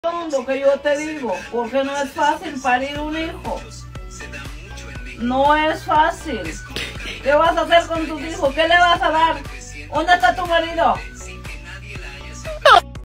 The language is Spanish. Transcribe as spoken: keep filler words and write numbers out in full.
Lo que yo te digo, porque no es fácil parir un hijo. No es fácil. ¿Qué vas a hacer con tus hijos? ¿Qué le vas a dar? ¿Dónde está tu marido?